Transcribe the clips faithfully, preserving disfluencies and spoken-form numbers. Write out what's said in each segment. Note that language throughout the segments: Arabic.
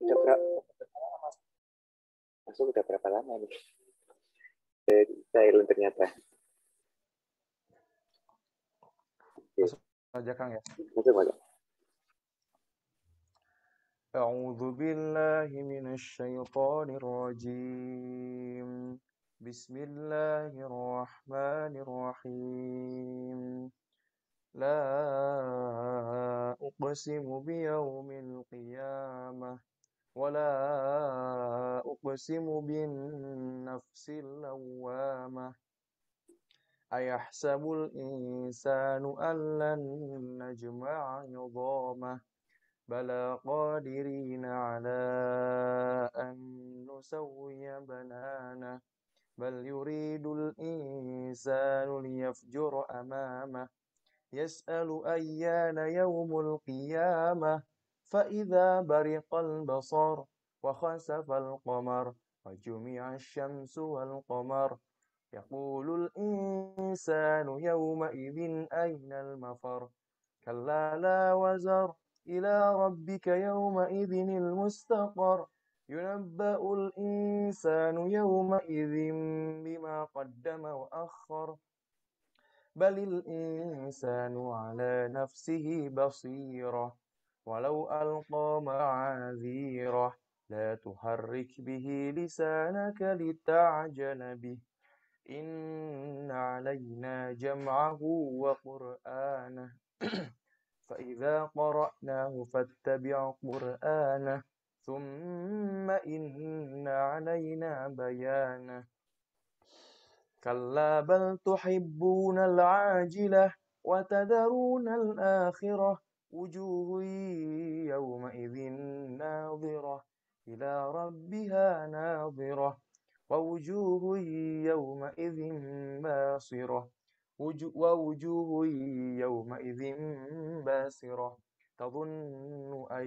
Udah berapa? Masuk udah berapa lama nih? Silent ternyata. Masuk aja Kang ya. Masuk masuk. أعوذ بالله من الشيطان الرجيم بسم الله الرحمن الرحيم لا أقسم بيوم القيامة ولا أقسم بالنفس اللوامة أيحسب الإنسان أن لن نجمع عظامه بلى قادرين على أن نسوي بنانه بل يريد الإنسان ليفجر أمامه يسأل أيان يوم القيامة فإذا برق البصر وخسف القمر وجمع الشمس والقمر يقول الإنسان يومئذ أين المفر كلا لا وزر إلى ربك يومئذ المستقر ينبأ الإنسان يومئذ بما قدم وأخر بل الإنسان على نفسه بصيرة ولو ألقى معاذيره لا تحرك به لسانك لتعجل به إن علينا جمعه وقرآنه فإذا قرأناه فاتبع قرآنه ثم إن علينا بيانه كلا بل تحبون العاجلة وتذرون الآخرة وجوه يومئذ ناظرة إلى ربها ناظرة ووجوه يومئذ باسرة ووجوه يومئذ باسرة تظن أن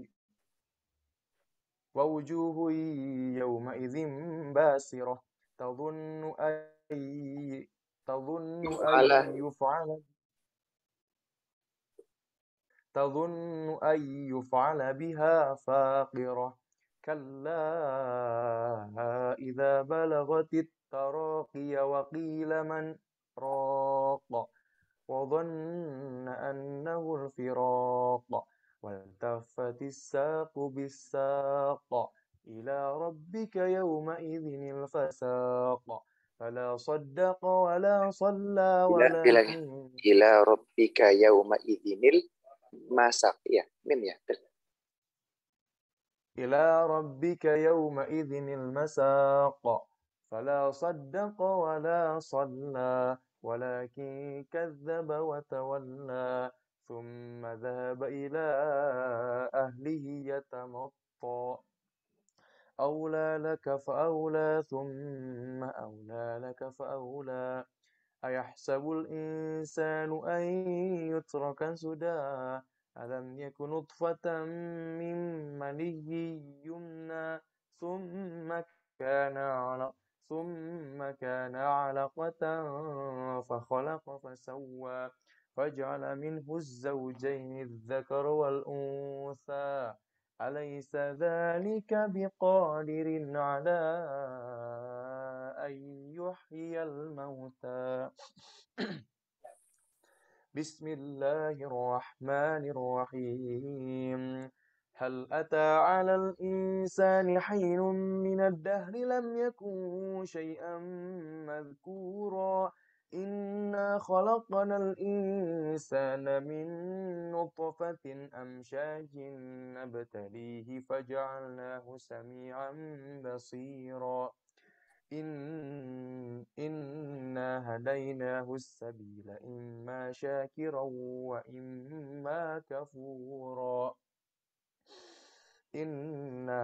ووجوه يومئذ باسرة تظن أن تظن أن يفعل تظن أن يفعل بها فاقرة كلا إذا بلغت التراقي وقيل من راق وظن أنه الفراق والتفت الساق بالساق إلى ربك يومئذ الفساق فلا صدق ولا صلى ولكن إلى ربك يومئذ المساق ya min ya إلى ربك يومئذ المساق فلا صدق ولا صلى ولكن كذب وتولى ثم ذهب إلى أهله يتمطى أولى لك فأولى ثم أولى لك فأولى أيحسب الإنسان أن يترك سدى ألم يكن نطفة من مني يمنى ثم كان علق ثم كان علقة فخلق فسوى فجعل منه الزوجين الذكر والأنثى أليس ذلك بقادر على أن يحيي الموتى بسم الله الرحمن الرحيم هل أتى على الإنسان حين من الدهر لم يكن شيئا مذكورا إنا خلقنا الإنسان من نطفة أمشاج نبتليه فجعلناه سميعا بصيرا إن إنا هديناه السبيل إما شاكرا وإما كفورا إنا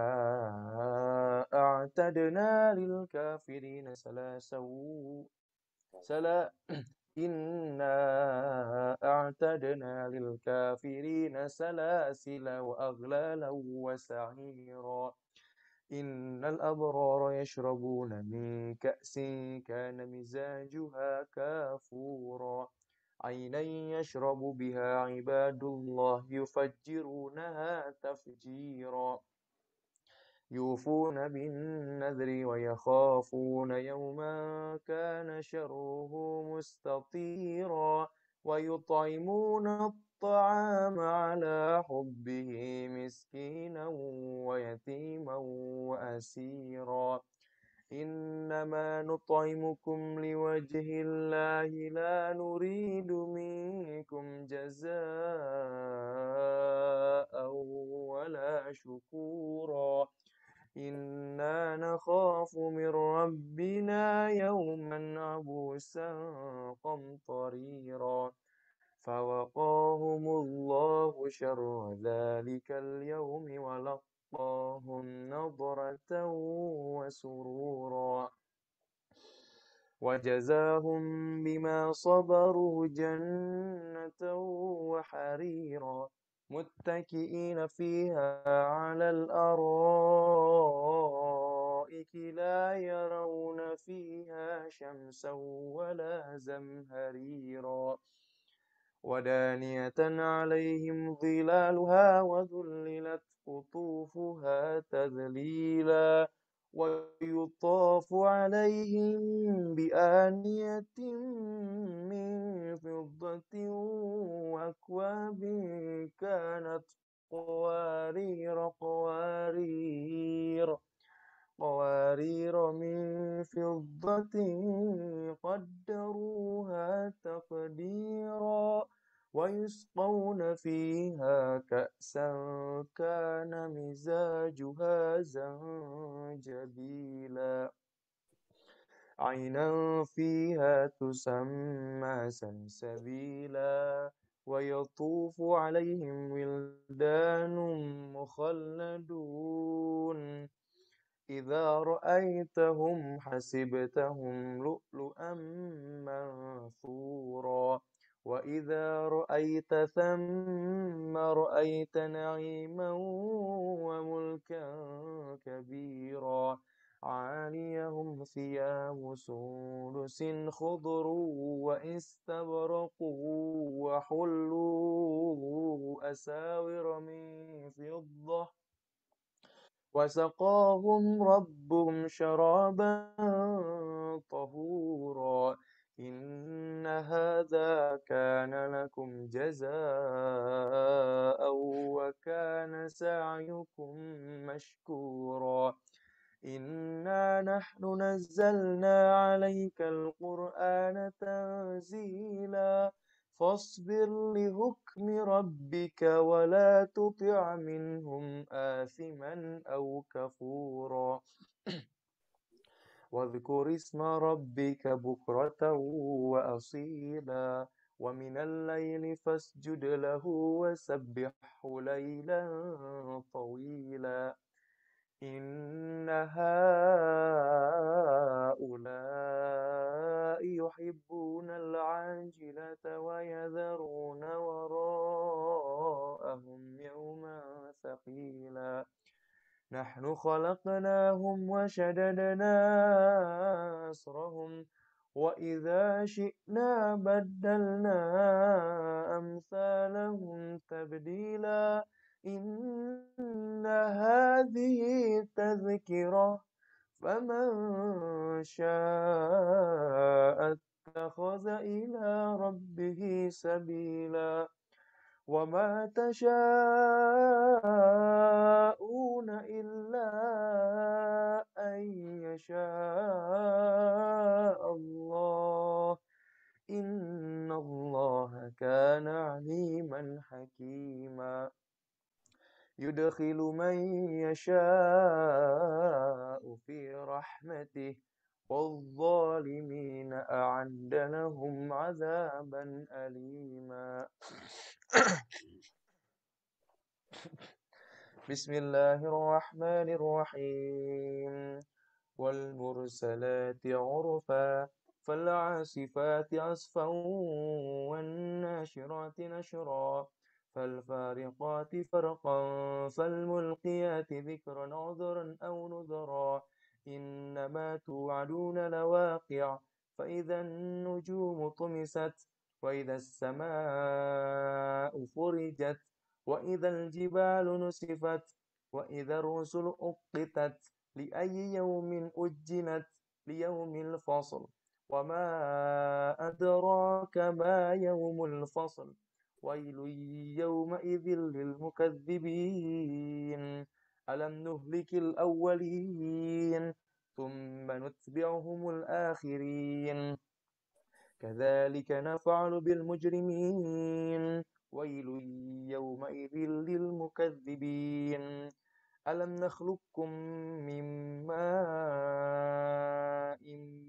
أعتدنا للكافرين سلاسا سلا إنا أعتدنا للكافرين سلاسل وأغلالا وسعيرا إن الأبرار يشربون من كأس كان مزاجها كافورا عينا يشرب بها عباد الله يفجرونها تفجيرا يوفون بالنذر ويخافون يوما كان شره مستطيرا ويطعمون الطعام على حبه مسكينا ويتيما وأسيرا إنما نطعمكم لوجه الله لا نريد منكم جزاء ولا شكورا إنا نخاف من ربنا يوما عبوسا قمطريرا فوقاهم الله شر ذلك اليوم ولقاهم نضرة وسرورا وجزاهم بما صبروا جنة وحريرا متكئين فيها على الأرائك لا يرون فيها شمسا ولا زمهريرا ودانية عليهم ظلالها وذللت قطوفها تذليلا ويطاف عليهم بآنية من فضة وأكواب كانت قوارير قوارير قوارير من فضة قدروها تقديرا ويسقون فيها كأسا كان مزاجها زنجبيلا عينا فيها تسمى سلسبيلا ويطوف عليهم ولدان مخلدون إذا رأيتهم حسبتهم لؤلؤا منثورا وإذا رأيت ثم رأيت نعيما وملكا كبيرا عاليهم ثياب سندس خضر واستبرق وحلوا أساور من فضة وسقاهم ربهم شرابا طهورا إن هذا كان لكم جزاء وكان سعيكم مشكورا إنا نحن نزلنا عليك القرآن تنزيلا فاصبر لحكم ربك ولا تطع منهم آثما أو كفورا واذكر اسم ربك بكرة وأصيلا ومن الليل فاسجد له وسبحه ليلا طويلا إن هؤلاء يحبون العاجلة ويذرون وراءهم يوما ثقيلا نحن خلقناهم وشددنا أسرهم وإذا شئنا بدلنا أمثالهم تبديلا إن هذه تذكرة فمن شاء اتخذ إلى ربه سبيلا وما تشاءون إلا أن يشاء الله إن الله كان عليما حكيما يدخل من يشاء في رحمته والظالمين أعد لهم عذابا أليما بسم الله الرحمن الرحيم والمرسلات عرفا فالعاصفات عصفا والناشرات نشرا فالفارقات فرقا فالملقيات ذكرا عذرا أو نذرا إنما توعدون لواقع فإذا النجوم طمست وإذا السماء فرجت وإذا الجبال نسفت وإذا الرسل أقتت لأي يوم أجلت ليوم الفصل وما أدراك ما يوم الفصل ويل يومئذ للمكذبين ألم نهلك الأولين ثم نتبعهم الآخرين كذلك نفعل بالمجرمين ويل يومئذ للمكذبين ألم نخلقكم من ماء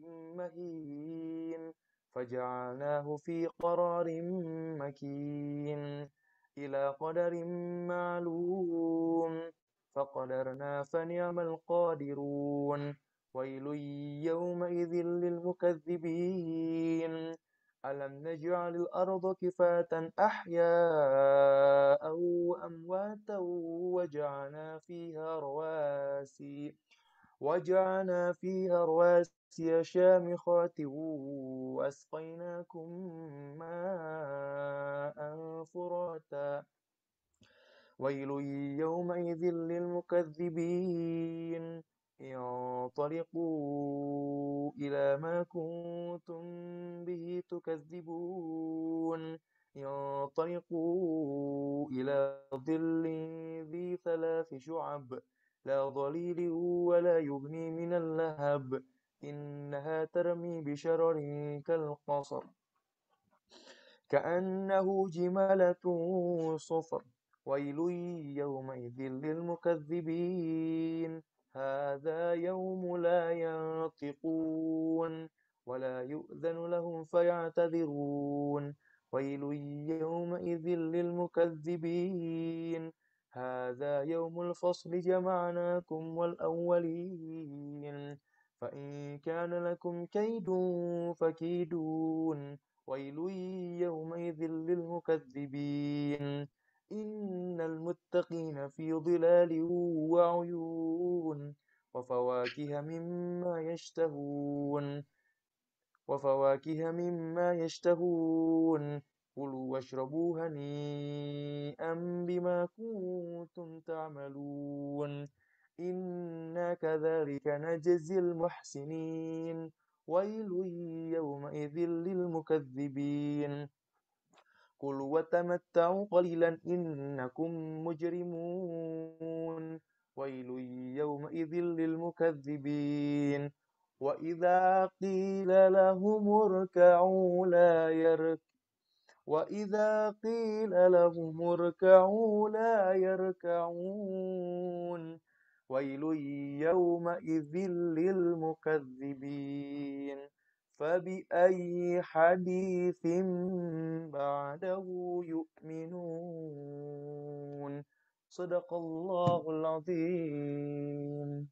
مهين فجعلناه في قرار مكين إلى قدر معلوم فقدرنا فنعم القادرون ويل يومئذ للمكذبين ألم نجعل الأرض كفاة أحياء وأمواتا وجعلنا فيها رواسي وجعلنا فيها رواسي شامخات وأسقيناكم ماء فراتا ويل يومئذ للمكذبين انطلقوا إلى ما كنتم به تكذبون انطلقوا إلى ظل ذي ثلاث شعب لا ظليل ولا يغني من اللهب إنها ترمي بشرر كالقصر كأنه جمالة صفر ويل يومئذ للمكذبين هذا يوم لا ينطقون ولا يؤذن لهم فيعتذرون ويل يومئذ للمكذبين هذا يوم الفصل جمعناكم والأولين فإن كان لكم كيد فكيدون ويل يومئذ للمكذبين إن المتقين في ظلال وعيون وفواكه مما يشتهون وفواكه مما يشتهون كلوا واشربوا هنيئا بما كنتم تعملون إنا كذلك نجزي المحسنين ويل يومئذ للمكذبين كلوا وتمتعوا قليلا إنكم مجرمون ويل يومئذ للمكذبين وإذا قيل لهم اركعوا لا يرك وإذا قيل لهم اركعوا لا يركعون ويل يومئذ للمكذبين فبأي حديث بعده يؤمنون صدق الله العظيم.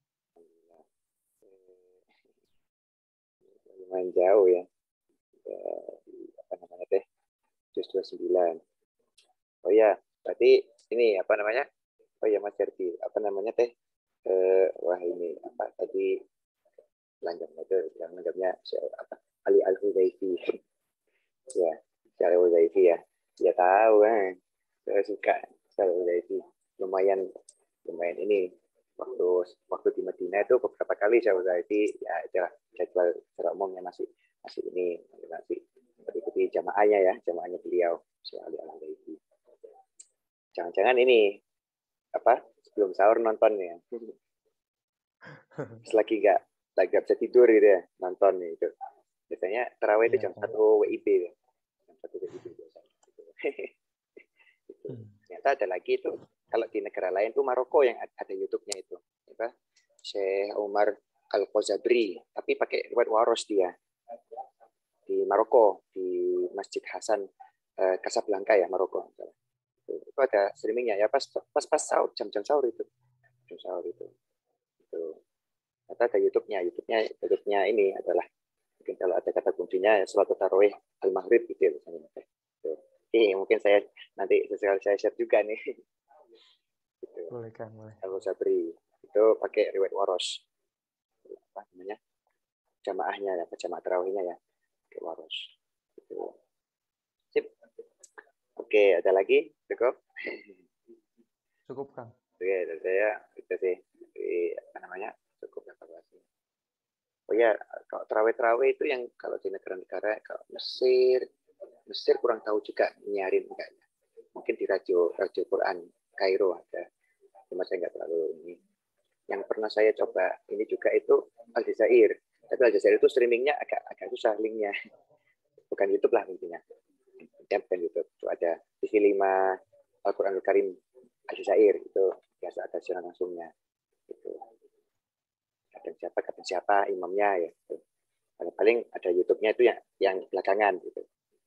Lumayan jauh ya. Apa namanya teh? Juz dua puluh sembilan. Oh ya, berarti ini apa namanya? Oh ya Mas Herdi, apa namanya teh? Eh, wah ini apa tadi lanjutnya itu yang lanjutnya apa? Ali Al Hudayfi. Ya, Al Hudayfi ya. Ya tahu kan. Saya suka Al Hudayfi. Lumayan lumayan ini waktu waktu di Madinah itu beberapa kali saya Hudayfi ya jadwal secara umumnya masih masih ini masih ikuti jamaahnya ya, jamaahnya beliau Syekh Ali Al Hudayfi. Jangan-jangan ini apa sebelum sahur nontonnya lagi nggak lagi nggak bisa tidur gitu ya nonton itu biasanya tarawih itu jam satu W I B ya. Jam satu W I B biasanya gitu. Ternyata ada lagi itu kalau di negara lain tuh Maroko yang ada YouTube-nya itu apa Syekh Umar Al Qazabri tapi pakai riwayat waros dia di Maroko di Masjid Hasan eh, Casablanca ya Maroko itu ada streamingnya ya pas pas pas sahur jam-jam sahur itu jam sahur itu itu atau ada YouTube-nya YouTube-nya YouTube-nya ini adalah mungkin kalau ada kata kuncinya sholat tarawih al maghrib gitu ya misalnya gitu. Eh, mungkin saya nanti sesekali saya share juga nih gitu. Boleh kan boleh Abu Sabri itu pakai riwayat waros apa namanya jamaahnya ya jamaah tarawihnya ya pakai waros gitu. Sip. Oke, ada lagi? Cukup? cukup Kang. Oke, dari saya itu sih. Jadi, apa namanya? Cukup evaluasi. Oh ya, kalau terawih-terawih itu yang kalau di negara-negara kalau Mesir, Mesir kurang tahu juga nyarin enggaknya. Mungkin di radio radio Quran Kairo ada. Cuma saya nggak terlalu ini. Yang pernah saya coba ini juga itu Al Jazair. Tapi Al Jazair itu streamingnya agak agak susah linknya. Bukan YouTube lah intinya. Ya, bukan YouTube. Itu ada T V lima Al-Quranul Karim Al Jazair itu biasa ada siaran langsungnya. Itu. Kadang siapa, kadang siapa imamnya ya. Gitu. Paling ada YouTube-nya itu yang yang belakangan gitu.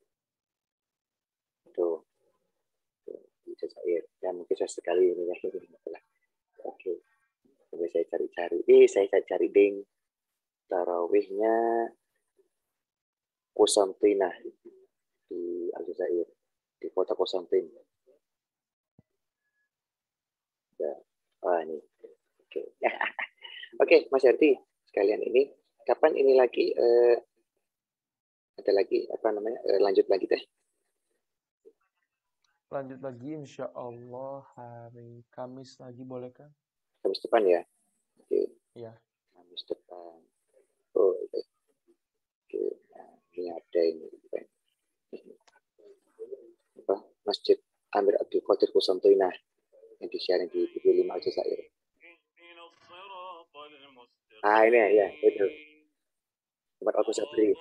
Itu. Di Jazair. Ya mungkin saya sekali ini ya. Oke. Coba saya cari-cari. Eh, saya cari ding. Tarawihnya Konstantina di Aljazair, di kota Konstantin. Ya. Oh, ini. Oke. Oke, Mas Herdi, sekalian ini kapan ini lagi eh, ada lagi apa namanya eh, lanjut lagi teh? Lanjut lagi insya Allah hari Kamis lagi boleh kan? Kamis depan ya. Oke. Ya. Kamis depan. Oh, oke. Oke. Nah, ini ada ini. Apa? Masjid Amir Abdul Qadir Konstantina yang disiarin di T V lima Aljazair. Ah ini ya, itu. Tempat aku sabri.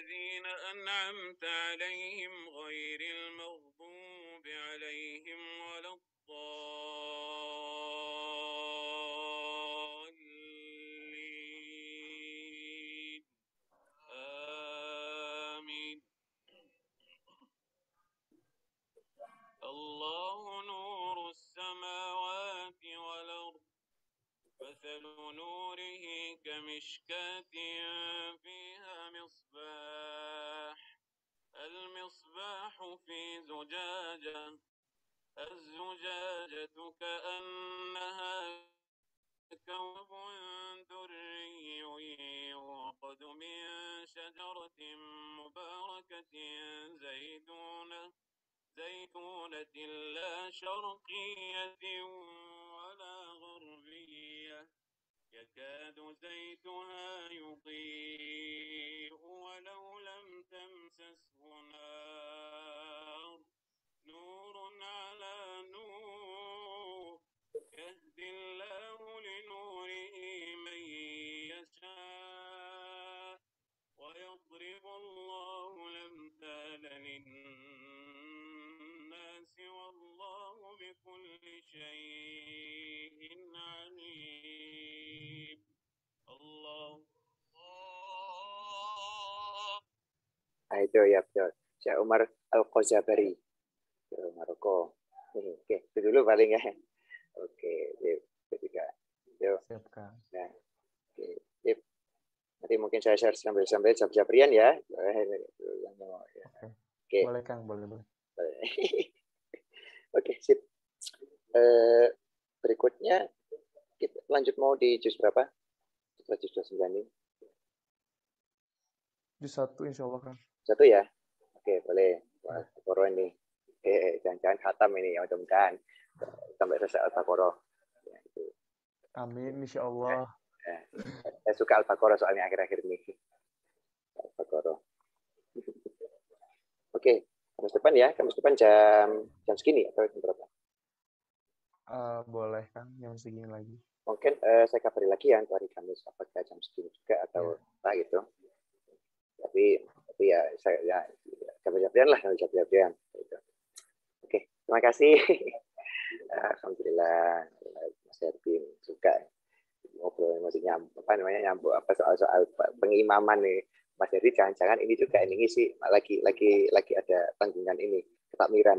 الله نور السماوات والأرض مثل نوره كمشكاة فيها مصباح المصباح في زجاجة الزجاجة كأنها كوكب دري يوقد من شجرة مباركة زيتونة زيتونة لا شرقية ولا غربية يكاد زيتها يضيء ولو لم تمسسه نار نور على نور يهدي الله لنوره من يشاء ويضرب الله الأمثال للناس والله بكل شيء عليم الله Ah itu ya betul. Syekh Umar Al-Qazabari. Maroko. Oke, itu dulu paling ya. Oke, yuk, ketiga. Yuk. Siap, Kang. Nah, oke, yuk. Nanti mungkin saya share sambil-sambil Jabrian ya. Oke. Oke. Boleh, Kang, boleh, boleh. Oke, sip. Uh, berikutnya kita lanjut mau di juz berapa? Setelah juz dua puluh sembilan ini. Juz satu insya Allah, Kang. Satu ya? Oke, boleh. Wah, Al-Baqarah ini. Eh, jangan-jangan khatam ini ya, mudah-mudahan sampai selesai Al-Baqarah. Ya, itu. Amin, insya Allah. Ya, ya. Saya suka Al-Baqarah soalnya akhir-akhir ini. Al-Baqarah. Oke, Kamis depan ya. Kamis depan jam jam segini atau jam berapa? Uh, boleh, Kang. Jam segini lagi. Mungkin uh, saya kabari lagi ya untuk hari Kamis. Apakah jam segini juga atau apa ya. gitu. Tapi, tapi ya saya ya Jabrian lah, Jabrian. Gitu. Oke, terima kasih. Alhamdulillah, Mas Erwin suka ngobrol masih nyambung apa namanya nyambung apa soal-soal pengimaman nih. Mas Erwin jangan-jangan ini juga ini sih lagi lagi lagi ada tanggungan ini ketakmiran.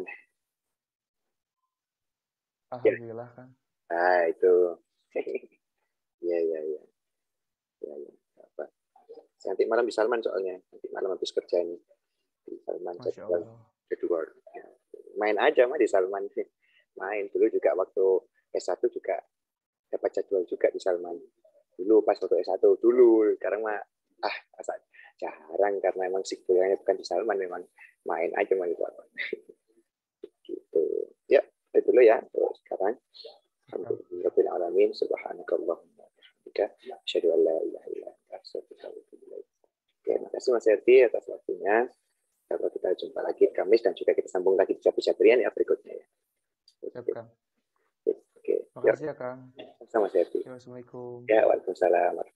Alhamdulillah kan. Nah itu, ya ya ya, ya ya apa. Nanti malam di Salman soalnya nanti malam habis kerja ini di Salman jadwal kedua. Ya. Main aja mah di Salman sih. Main dulu juga waktu S satu juga dapat jadwal juga di Salman. Dulu pas waktu S satu dulu, sekarang mah ah masa jarang karena emang sih kuliahnya bukan di Salman, memang main aja mah di Salman. Gitu. Ya, itu dulu ya. Terus sekarang Alhamdulillahirabbil alamin. Subhanakallahumma wa bihamdika asyhadu an la ilaha illa anta astaghfiruka wa atubu ilaik. Oke, makasih Mas Herti atas waktunya. Kalau kita jumpa lagi Kamis dan juga kita sambung lagi di Capi-Caprian ya berikutnya ya. Siap, Kang. Oke. Makasih ya, Kang. Sama Mas Herti. Assalamualaikum. Ya, waalaikumsalam.